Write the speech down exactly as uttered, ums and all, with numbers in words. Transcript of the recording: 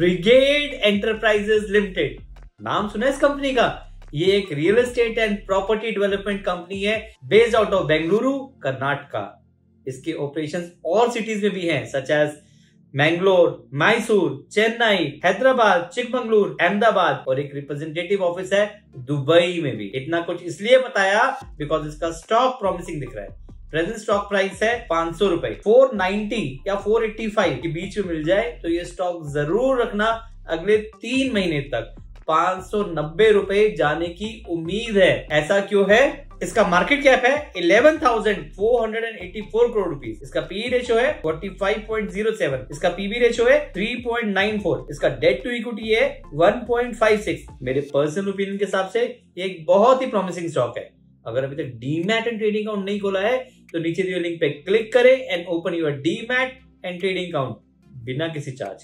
Brigade enterprises limited, नाम सुना है इस कंपनी का? ये एक real estate and property development company है based out of Bengaluru, Karnataka. इसके ऑपरेशंस और सिटीज में भी हैं, सच एज मैंगलोर, मैसूर, चेन्नई, हैदराबाद, चिकमंगलुर, अहमदाबाद, और एक रिप्रेजेंटेटिव ऑफिस है दुबई में भी। इतना कुछ इसलिए बताया बिकॉज इसका स्टॉक प्रॉमिसिंग दिख रहा है। प्रेजेंट स्टॉक प्राइस है पांच सौ रुपए, चार सौ नब्बे या चार सौ पचासी के बीच में मिल जाए तो ये स्टॉक जरूर रखना। अगले तीन महीने तक पांच सौ नब्बे रुपए जाने की उम्मीद है। ऐसा क्यों है? इसका मार्केट कैप है ग्यारह हज़ार चार सौ चौरासी करोड़ रुपीस। इसका पी रेशियो है पैंतालीस पॉइंट ज़ीरो सेवन। इसका पीबी रेशियो है तीन पॉइंट नाइन फोर। इसका डेट टू इक्विटी है वन पॉइंट फाइव सिक्स। मेरे पर्सनल ओपिनियन के हिसाब से ये एक बहुत ही प्रॉमिसिंग स्टॉक है। अगर अभी तक डीमैट एंड ट्रेडिंग अकाउंट नहीं खोला है तो नीचे दिए लिंक पे क्लिक करें and open your demat and trading account बिना किसी चार्ज।